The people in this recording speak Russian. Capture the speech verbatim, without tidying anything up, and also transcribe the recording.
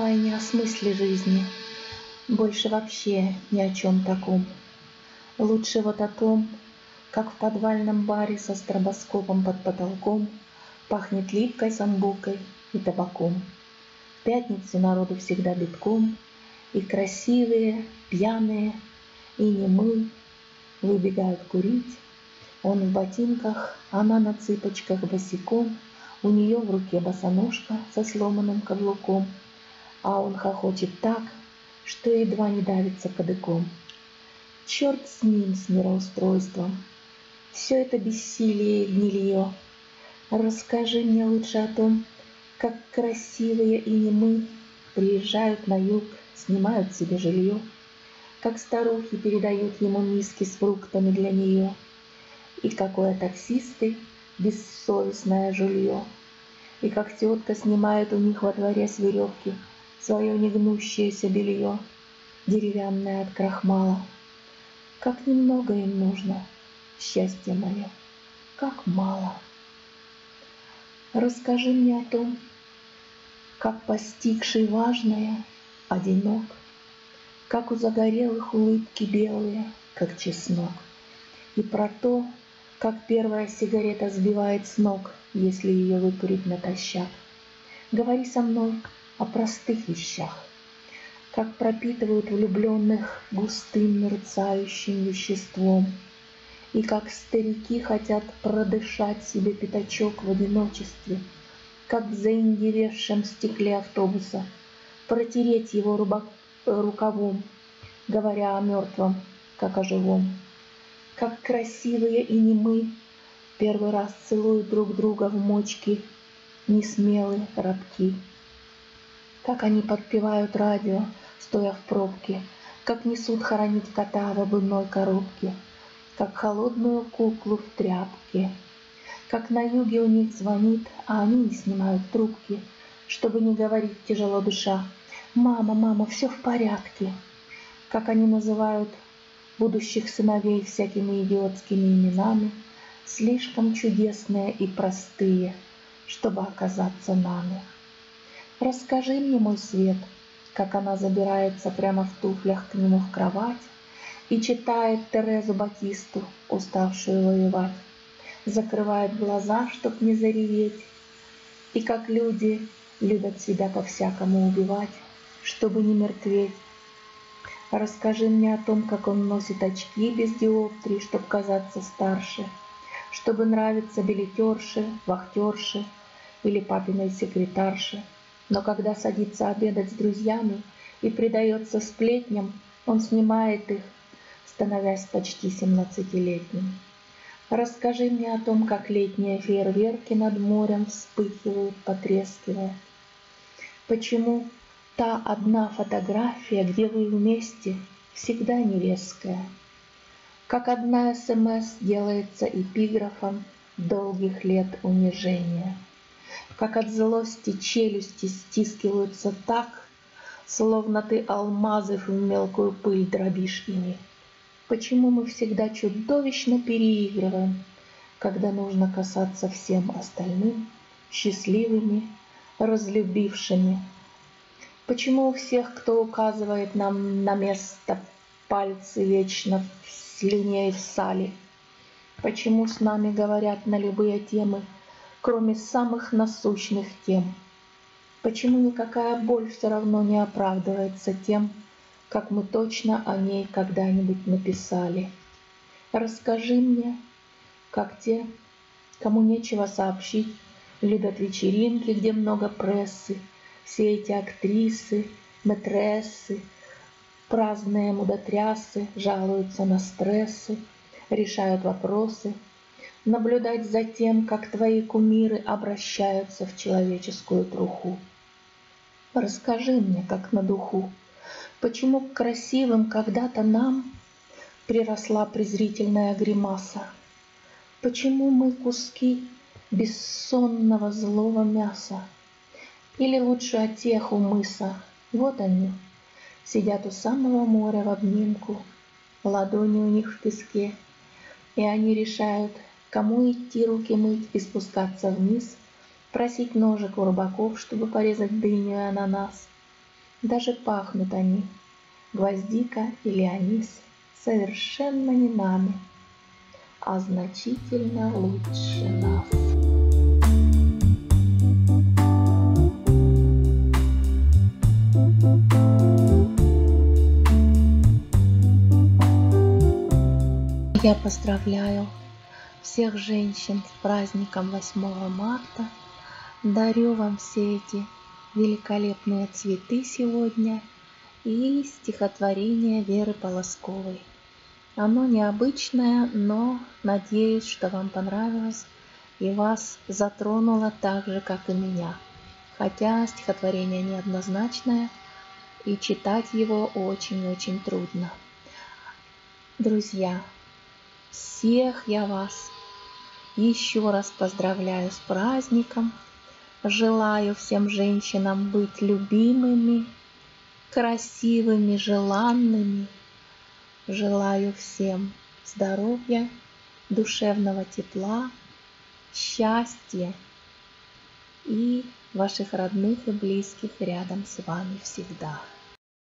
Давай не о смысле жизни, больше вообще ни о чем таком. Лучше вот о том, как в подвальном баре со стробоскопом под потолком пахнет липкой самбукой и табаком. В пятницу народу всегда битком, и красивые, пьяные, и немы выбегают курить. Он в ботинках, она на цыпочках босиком, у нее в руке босоножка со сломанным каблуком, а он хохочет так, что едва не давится кадыком. Черт с ним, с мироустройством, все это бессилие и гнилье. Расскажи мне лучше о том, как красивые и немы приезжают на юг, снимают себе жилье, как старухи передают ему миски с фруктами для нее, и какое таксисты бессовестное жулье, и как тетка снимает у них во дворе с веревки свое негнущееся белье, деревянное от крахмала. Как немного им нужно, счастье мое, как мало. Расскажи мне о том, как постигший важное одинок, как у загорелых улыбки белые, как чеснок, и про то, как первая сигарета сбивает с ног, если ее выкурить натощак. Говори со мной о простых вещах, как пропитывают влюбленных густым мерцающим веществом, и как старики хотят продышать себе пятачок в одиночестве, как в заиндевевшем стекле автобуса протереть его рукавом, говоря о мертвом, как о живом. Как красивые и немы первый раз целуют друг друга в мочки, несмелые, робки. Как они подпевают радио, стоя в пробке, как несут хоронить кота в обувной коробке, как холодную куклу в тряпке. Как на юге у них звонит, а они не снимают трубки, чтобы не говорить тяжело дыша: «Мама, мама, все в порядке». Как они называют будущих сыновей всякими идиотскими именами, слишком чудесные и простые, чтобы оказаться нами. Расскажи мне, мой свет, как она забирается прямо в туфлях к нему в кровать и читает Терезу Батисту, уставшую воевать, закрывает глаза, чтоб не зареветь, и как люди любят себя по-всякому убивать, чтобы не мертветь. Расскажи мне о том, как он носит очки без диоптрий, чтоб казаться старше, чтобы нравиться билетерше, вахтерше или папиной секретарше. Но когда садится обедать с друзьями и предается сплетням, он снимает их, становясь почти семнадцатилетним. Расскажи мне о том, как летние фейерверки над морем вспыхивают, потрескивая. Почему та одна фотография, где вы вместе, всегда не резкая? Как одна СМС делается эпиграфом долгих лет унижения. Как от злости челюсти стискиваются так, словно ты алмазы в мелкую пыль дробишь ими. Почему мы всегда чудовищно переигрываем, когда нужно касаться всем остальным счастливыми, разлюбившими? Почему у всех, кто указывает нам на место, пальцы вечно в слюне и в сале? Почему с нами говорят на любые темы, кроме самых насущных тем? Почему никакая боль все равно не оправдывается тем, как мы точно о ней когда-нибудь написали? Расскажи мне, как те, кому нечего сообщить, любят вечеринки, где много прессы, все эти актрисы, мэтрессы, праздные мудотрясы жалуются на стрессы, решают вопросы, наблюдать за тем, как твои кумиры обращаются в человеческую труху. Расскажи мне, как на духу, почему к красивым когда-то нам приросла презрительная гримаса? Почему мы куски бессонного злого мяса? Или лучше о тех у мыса, вот они, сидят у самого моря в обнимку, ладони у них в песке, и они решают, кому идти руки мыть и спускаться вниз, просить ножик у рыбаков, чтобы порезать дыню и ананас. Даже пахнут они, гвоздика или анис, совершенно не нами, а значительно лучше нас. Я поздравляю всех женщин с праздником восьмого марта. Дарю вам все эти великолепные цветы сегодня и стихотворение Веры Полосковой. Оно необычное, но надеюсь, что вам понравилось и вас затронуло так же, как и меня. Хотя стихотворение неоднозначное, и читать его очень-очень трудно. Друзья, всех я вас еще раз поздравляю с праздником. Желаю всем женщинам быть любимыми, красивыми, желанными. Желаю всем здоровья, душевного тепла, счастья и ваших родных и близких рядом с вами всегда.